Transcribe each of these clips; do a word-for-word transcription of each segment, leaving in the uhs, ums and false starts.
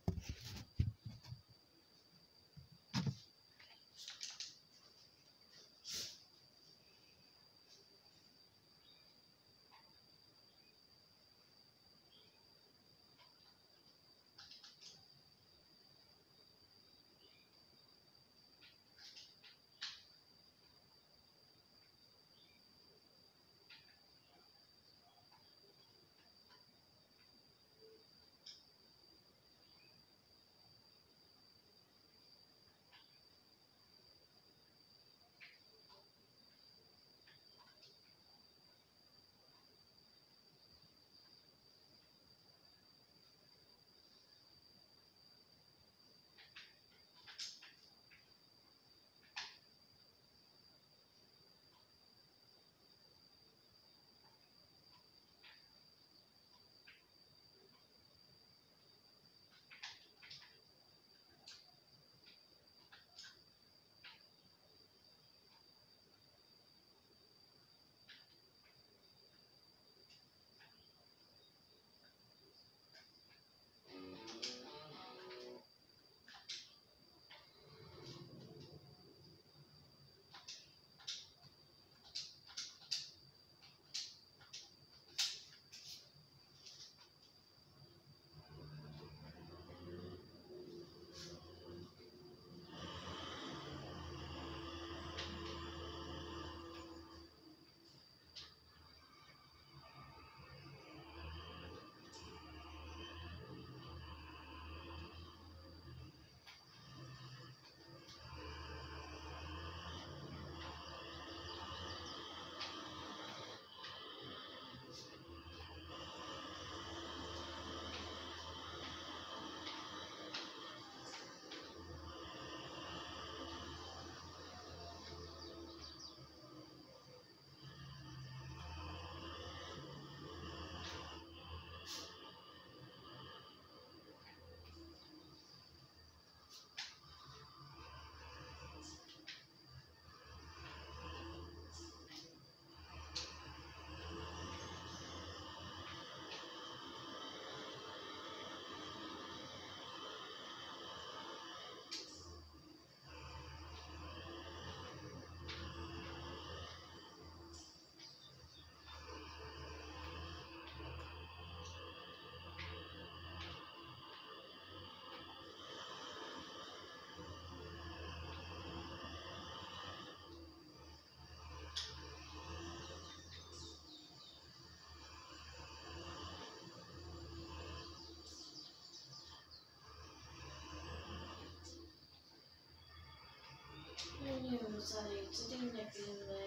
Nie wiem, wcale codziennie filmy,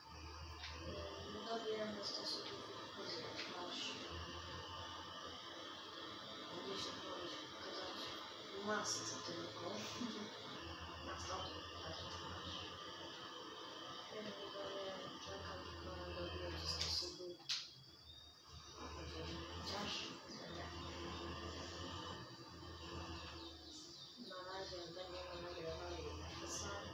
dobieramy stosunków masz gdzieś tam mogę pokazać masę tylko na stopniu masz ja wydaję czekam tylko na dobiercie stosunków chociaż na razie będziemy nagrywali sam.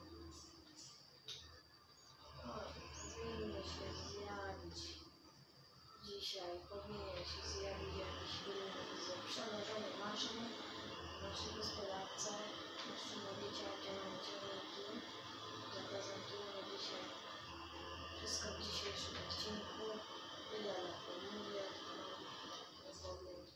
Powinny się zjawić dzisiaj, powinien się zjawić jakiś film z przeleżonej maszyny w naszej gospodarce. Musimy wiedzieć, jakie mamy ciągniki. Zaprezentujemy dzisiaj wszystko w dzisiejszym odcinku. Ile na to mówię, no nie powiem.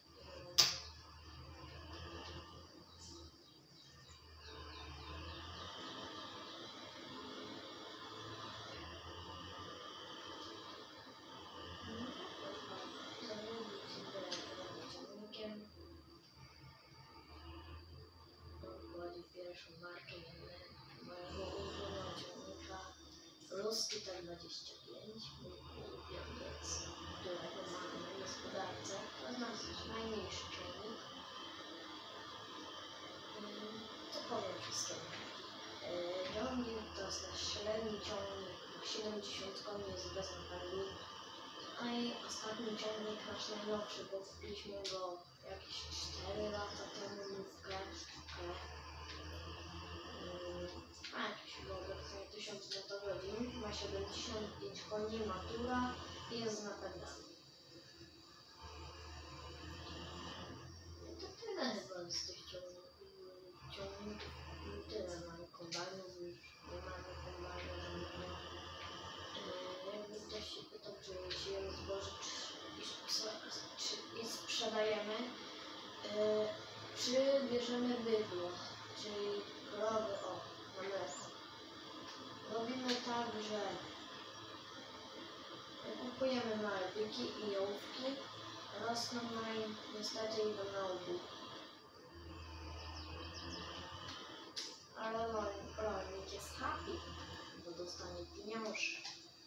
Pierwszą markę mojego ulubionego ciągnika Ruski T dwadzieścia pięć, mój ulubioniec, którego mamy na gospodarce. To jest nasz najmniejszy ciągnik. Co powiem wszystkiego? John Deere to jest nasz średni ciągnik, siedemdziesiąt koni jest bez napędu. A i ostatni ciągnik, nasz najnowszy, bo kupiliśmy go jakieś cztery lata temu nówkę. A jakiś obecnie tysiąc motogodzin, ma siedemdziesiąt pięć koni, matura i jest z napędami. I to tyle chyba z tych Czy bierzemy bydło, czyli krowy, o, na mleko. Robimy tak, że kupujemy małe byki i ołówki, rosną na im, niestety idą na ogół. Ale rolnik jest happy, bo dostanie pieniążki.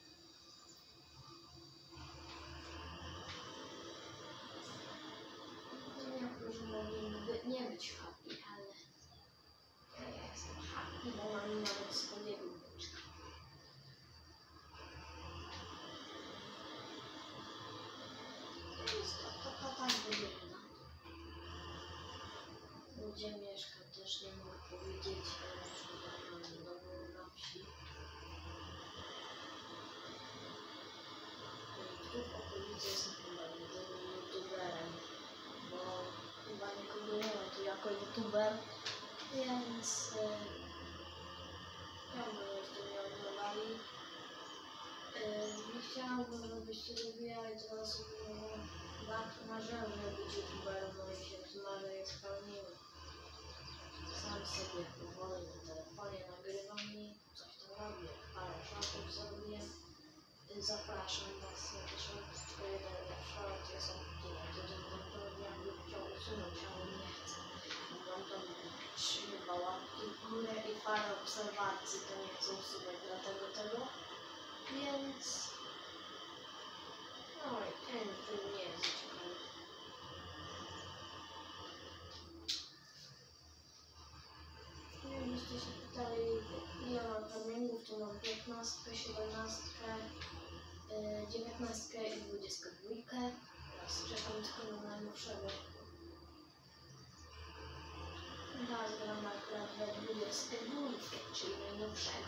Niektórzy mogliby nie być happy, ale ja jestem happy, bo mam nawet swojego byczka. Więc to, to, to tak wygląda. Gdzie mieszka też nie mogę powiedzieć, ale mieszkam w domu na wsi. Tu w okolicy jestem chyba jedynym youtuberem, bo chyba nikogo nie ma tu jako youtuber, więc yy, chciałbym, żebyście mnie oglądali. Yy, nie chciałabym, żebyście wybierali teraz mówią, tak marzyłem, żeby być youtuberem, bo mi się to marzenie spełniło. Sam sobie powoli na telefonie nagrywam i coś tam robię, parę shortów zrobię. Zapraszam Was na te shorty, tylko jeden short jest o tyle, to ten to jakby chciał usunąć, ale nie chcę. Mam tam trzy chyba łapki w górę i parę obserwacji, to nie chcę usuwać dlatego tego, więc no i ten film nie jest ciekawy. Nie wiem, byście się pytali, ile mam kamienków, to mam piętnastkę, siedemnastkę, dziewiętnastkę i dwudziestkę dwójkę. Teraz czekam tylko na najnowszego. Teraz gram akurat we dwudziestkę dwójkę, czyli najnowszego.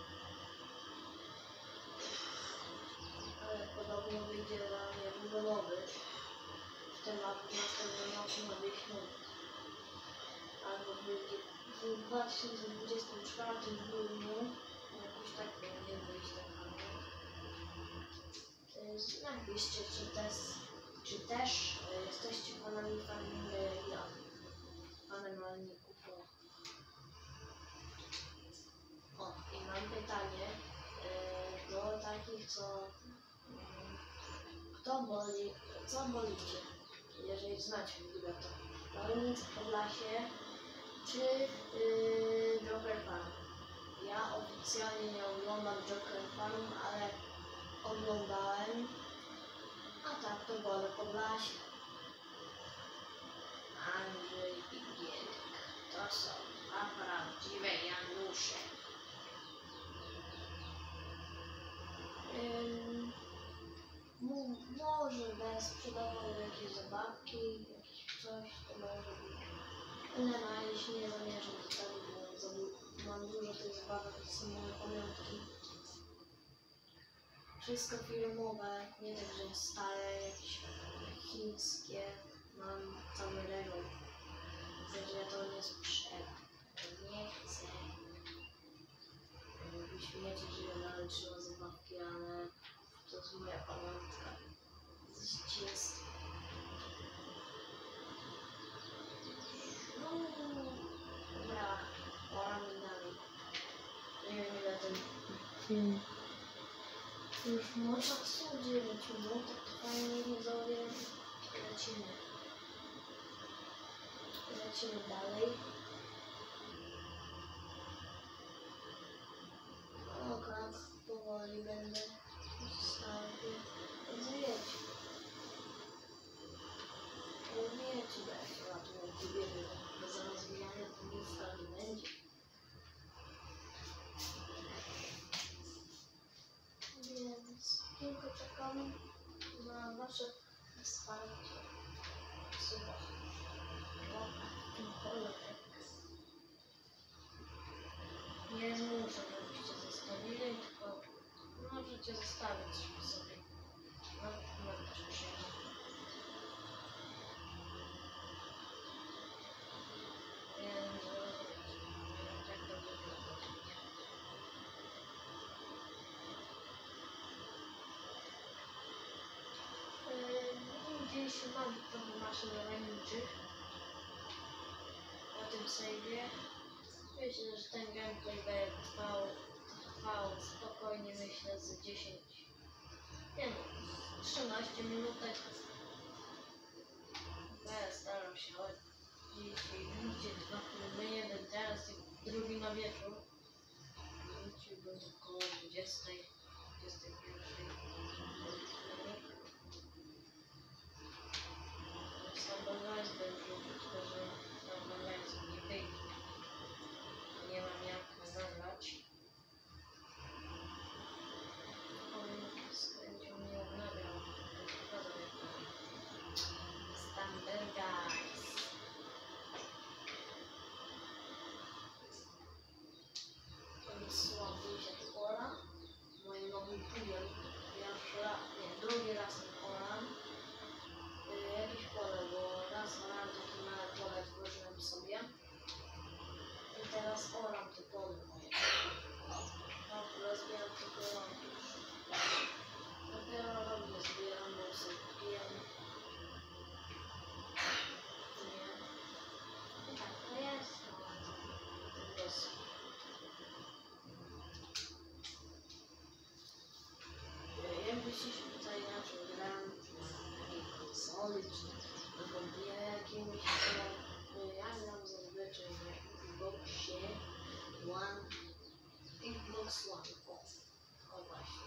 Ale podobno wyjdzie dla mnie długo nowy. W temat następnym roku na miesiąc. Albo wyjdzie w dwa tysiące dwudziestym czwartym w grudniu. Jakoś tak powinien wyjść ten kanał. Napiszcie, czy też, czy też y, jesteście fanami farmingu jak panem rolników. O, i mam pytanie y, do takich, co y, kto boli, co bolicie, jeżeli znacie w ogóle to. Rolnik w Podlasie czy y, Joker Farm? Ja oficjalnie nie oglądam Joker Farm, ale oglądałem. A tak, to wolę Podlasie. Andrzej i Gielik. To są dwa prawdziwe Janusze. Ym, może bez sprzedawał jakieś zabawki, jakieś coś, to może być. Ale na jeśli nie zamierzam zostawić, bo za du- mam dużo tych zabawek, to są moje pamiątki. Wszystko filmowe, nie tak, że stare, jakieś chińskie, mam cały regał, także ja to nie sprzedam, nie chcę. Wy śmiecie, że ja dalej trzymam zabawki, ale to jest moja pamiątka z dzieciństwa. No, dobra, pora mi dalej. Nie wiem ile ten film. Już można dziewięć minut, to fajnie nie założyłem. Lecimy. Lecimy dalej. O tak, powoli będę stawił. Wiecie. Wiecie, jak się ładnie wybierze, bo za rozwijanie to nic nie będzie. Więc tylko czekam na wasze wsparcie. Super. Nie zmuszę, żebyście zostawili, tylko możecie zostawić sobie. No, no też przyjdzie. Więc tak to wygląda. Dziś mam trochę maszyn rolniczych. na tym save'ie. Myślę, że ten gameplay będzie trwał, trwał spokojnie, myślę, z dziesięć, nie no, trzynaście minutek. Ja staram się chodzić. Dzisiaj widzicie dwa filmy, jeden teraz i drugi na wieczór. Wrócił będzie około dwudziestej, dwudziestej pierwszej. Sambal Rice będzie wrzucił, tylko że Sambal Rice nie wyjdzie. Nie mam jak nagrać. On będzie mnie odnawiał. Sambal Rice. Słabiej się tu ora. Moim nowym pulem. Pierwszy raz, nie, drugi raz nie oram. Yy, jakieś pole, bo raz orałem takie małe pole, tworzyłem sobie. I teraz oram te pole moje. No, rozbieram tylko rąk już. Dopiero robię, zbieram, bo sobie kupiłem. Nie. I tak to jest. No, jest. Jakbyście się tutaj na czym gram, czy na jakiej konsoli, czy na kompie jakimś, to ja gram zazwyczaj na Xboxie One, Xbox One, o, o właśnie.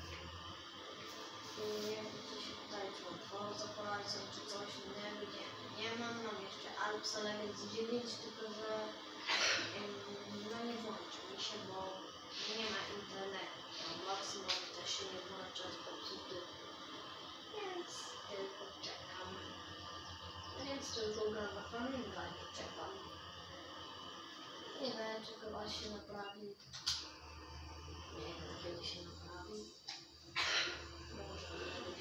Jakbyście się tutaj czy mam Forza Horizon, czy coś innego, nie, nie mam, mam jeszcze Alps Legacy dziewięć, tylko że no nie włączy mi się, bo nie ma internetu. Maksimum też się nie włącza z popsuty, więc tylko czekam. Więc tylko gram na Farminga, nie czekam. Nie wiem, czy chyba się naprawi. Nie wiem, kiedy się naprawi. Może kiedyś.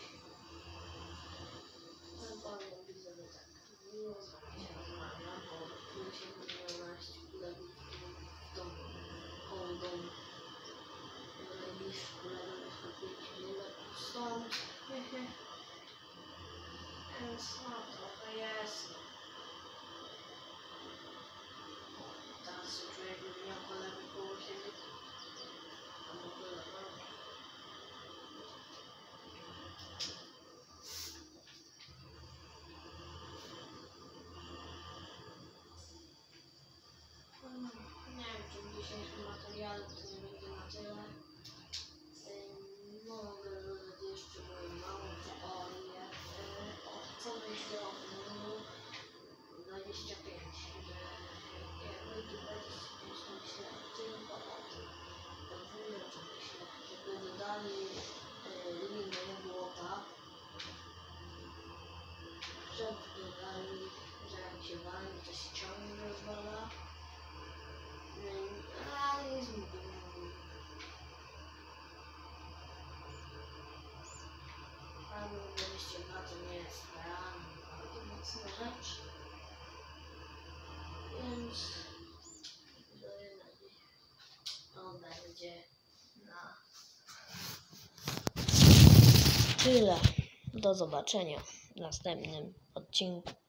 Ale powiem, widzę, że tak. Miło z wami się rozmawiam, bo czuję się dwanaście kolegów w domu, koło domu. Najbliższy kolega mieszka pięć minut stąd. Więc no trochę jest. Teraz się czuję, jakbym miał kolegę koło siebie. A w ogóle no. Nie wiem, czy w dzisiejszym materiale to nie będzie na tyle. Mogę dodać jeszcze moją małą teorię o co myślę o filmu dwadzieścia pięć, że jak będzie dwadzieścia pięć, to myślę tylko o tym. Podwójnie o czym myślę, żeby dodali linię błota, żeby dodali, że jak się wali, to się ciągle rozwala. Realizm Albo dwadzieścia dwa to nie jest realna, bardzo mocna rzecz. Więc to będzie na tyle. Do zobaczenia w następnym odcinku.